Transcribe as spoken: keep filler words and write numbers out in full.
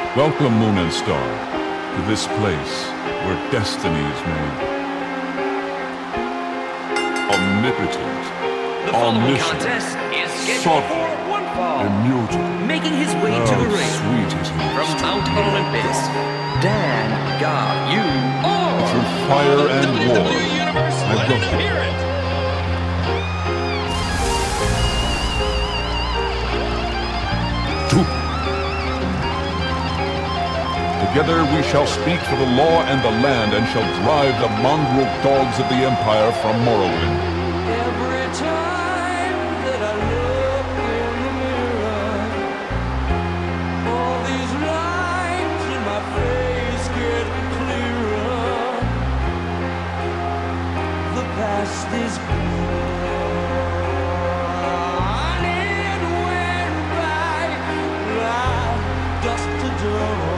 Welcome, Moon and Star, to this place where destiny is made. Omnipotent, The following omniscient, contest is scheduled sovereign, for one fall. immutable. Making his way to How the ring sweet it is from to Mount be a Olympus, god. Dan God, you are. Through fire and war, I Let welcome. him hear it. To- Together we shall speak for the law and the land, and shall drive the mongrel dogs of the Empire from Morrowind. Every time that I look in the mirror, all these lines in my face get clearer. The past is gone, it went by like dust to dawn.